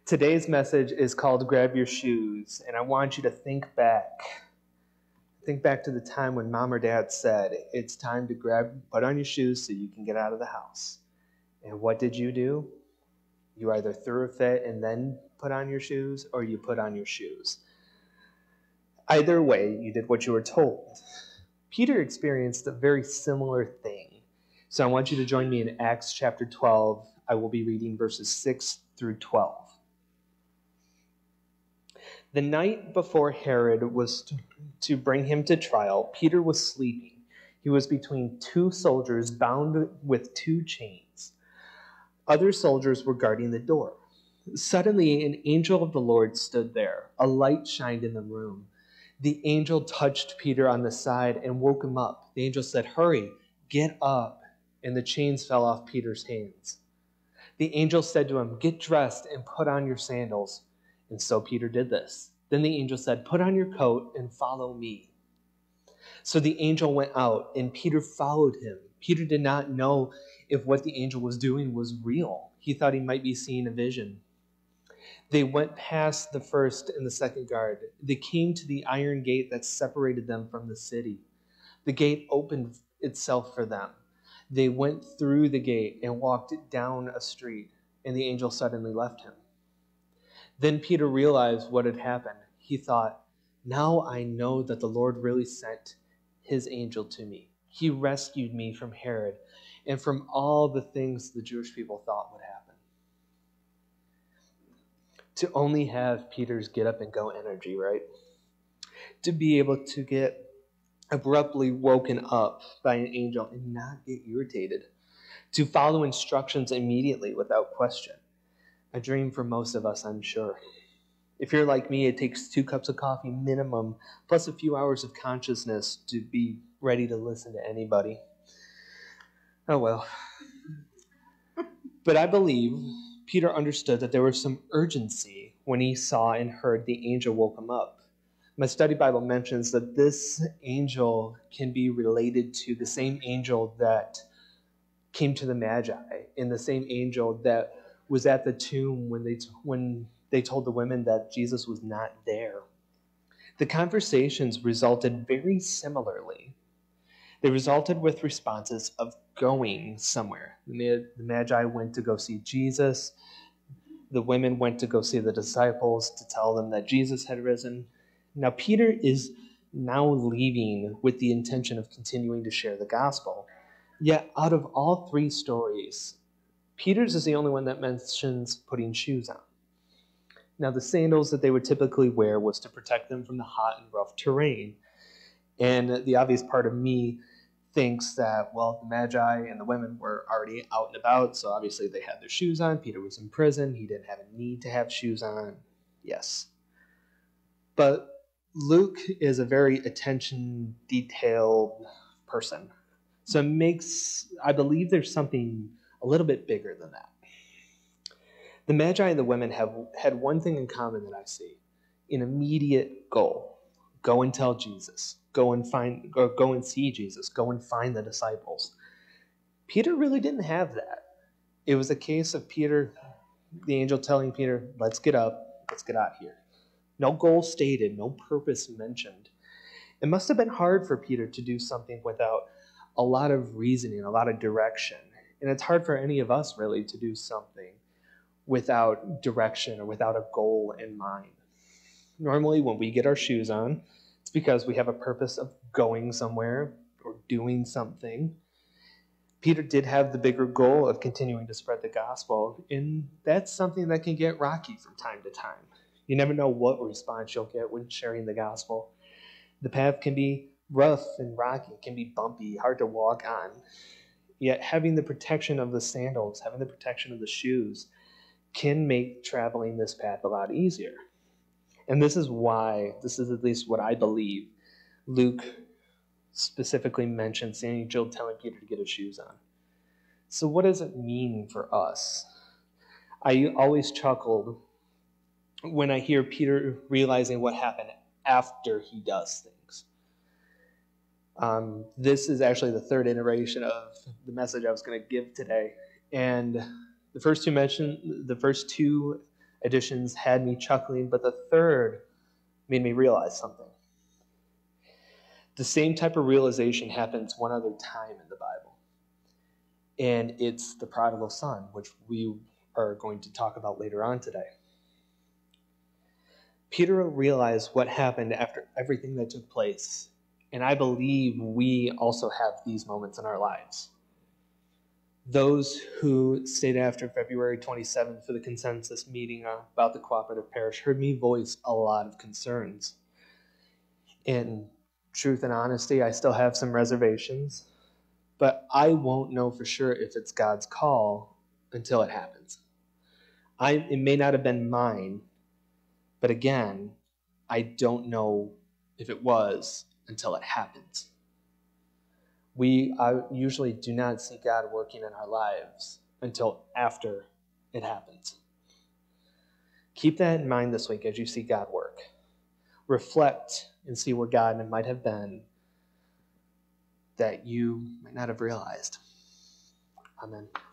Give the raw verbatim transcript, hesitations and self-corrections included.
Today's message is called Grab Your Shoes, and I want you to think back. Think back to the time when mom or dad said, it's time to grab, put on your shoes so you can get out of the house. And what did you do? You either threw a fit and then put on your shoes, or you put on your shoes. Either way, you did what you were told. Peter experienced a very similar thing. So I want you to join me in Acts chapter twelve. I will be reading verses six through twelve. The night before Herod was to, to bring him to trial, Peter was sleeping. He was between two soldiers bound with two chains. Other soldiers were guarding the door. Suddenly, an angel of the Lord stood there. A light shined in the room. The angel touched Peter on the side and woke him up. The angel said, "Hurry, get up." And the chains fell off Peter's hands. The angel said to him, "Get dressed and put on your sandals." And so Peter did this. Then the angel said, "Put on your coat and follow me." So the angel went out, and Peter followed him. Peter did not know if what the angel was doing was real. He thought he might be seeing a vision. They went past the first and the second guard. They came to the iron gate that separated them from the city. The gate opened itself for them. They went through the gate and walked down a street, and the angel suddenly left him. Then Peter realized what had happened. He thought, "Now I know that the Lord really sent his angel to me. He rescued me from Herod and from all the things the Jewish people thought would happen." To only have Peter's get up and go energy, right? To be able to get abruptly woken up by an angel and not get irritated. To follow instructions immediately without question. A dream for most of us, I'm sure. If you're like me, it takes two cups of coffee minimum, plus a few hours of consciousness to be ready to listen to anybody. Oh well. But I believe Peter understood that there was some urgency when he saw and heard the angel woke him up. My study Bible mentions that this angel can be related to the same angel that came to the Magi, and the same angel that was at the tomb when they t- when they told the women that Jesus was not there. The conversations resulted very similarly. They resulted with responses of going somewhere. The Magi went to go see Jesus. The women went to go see the disciples to tell them that Jesus had risen. Now Peter is now leaving with the intention of continuing to share the gospel. Yet out of all three stories, Peter's is the only one that mentions putting shoes on. Now, the sandals that they would typically wear was to protect them from the hot and rough terrain. And the obvious part of me thinks that, well, the Magi and the women were already out and about, so obviously they had their shoes on. Peter was in prison. He didn't have a need to have shoes on. Yes. But Luke is a very attention-detailed person. So it makes, I believe there's something a little bit bigger than that. The Magi and the women have had one thing in common that I see, an immediate goal. Go and tell Jesus. Go and find, or go and see Jesus. Go and find the disciples. Peter really didn't have that. It was a case of Peter, the angel telling Peter, let's get up, let's get out here. No goal stated, no purpose mentioned. It must have been hard for Peter to do something without a lot of reasoning, a lot of direction. And it's hard for any of us, really, to do something without direction or without a goal in mind. Normally, when we get our shoes on, it's because we have a purpose of going somewhere or doing something. Peter did have the bigger goal of continuing to spread the gospel, and that's something that can get rocky from time to time. You never know what response you'll get when sharing the gospel. The path can be rough and rocky, it can be bumpy, hard to walk on. Yet having the protection of the sandals, having the protection of the shoes, can make traveling this path a lot easier. And this is why, this is at least what I believe, Luke specifically mentions the angel telling Peter to get his shoes on. So what does it mean for us? I always chuckled when I hear Peter realizing what happened after he does things. Um, this is actually the third iteration of the message I was going to give today. And the first two mentioned, the first two additions had me chuckling, but the third made me realize something. The same type of realization happens one other time in the Bible, and it's the prodigal son, which we are going to talk about later on today. Peter realized what happened after everything that took place, and I believe we also have these moments in our lives. Those who stayed after February twenty-seventh for the consensus meeting about the cooperative parish heard me voice a lot of concerns. In truth and honesty, I still have some reservations, but I won't know for sure if it's God's call until it happens. I, it may not have been mine, but again, I don't know if it was until it happens. We uh, usually do not see God working in our lives until after it happens. Keep that in mind this week as you see God work. Reflect and see where God might have been that you might not have realized. Amen.